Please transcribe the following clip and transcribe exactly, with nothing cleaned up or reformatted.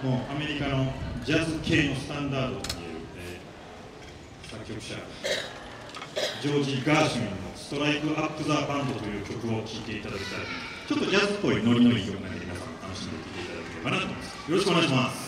もうアメリカのジャズ系のスタンダードといえる、えー、作曲者ジョージ・ガーシュウィンの「ストライク・アップ・ザ・バンド」という曲を聴いていただきたい。ちょっとジャズっぽいノリのいい曲なので皆さん楽しんで聴いていただければなと思います。よろしくお願いします。